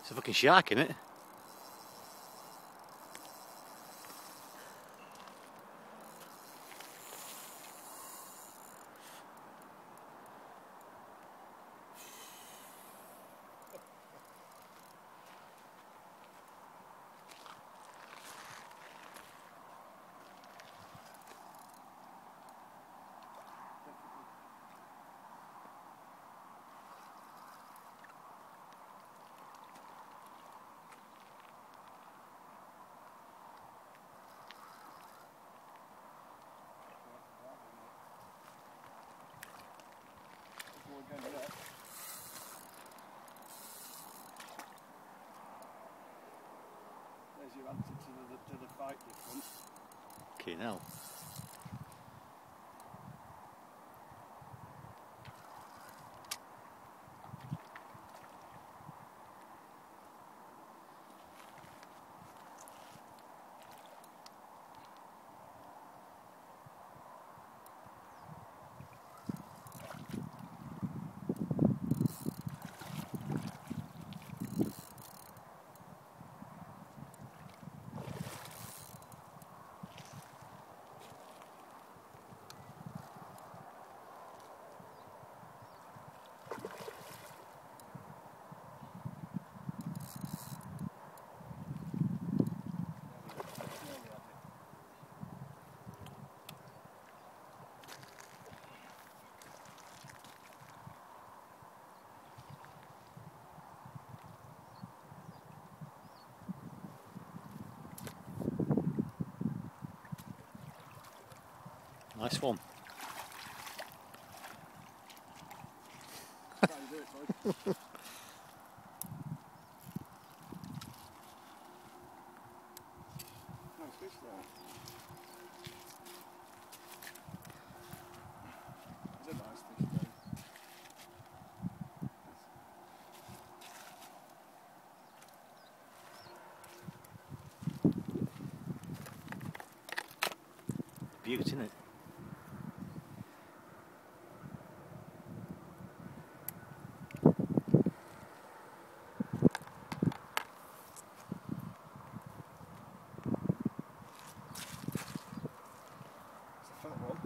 It's a fucking shark, isn't it? There's your answer to the fight difference. Okay, now. Nice one. Try and do it, bud. Nice fish there. It's a nice fish though. Beauty, isn't it? It's a fat one.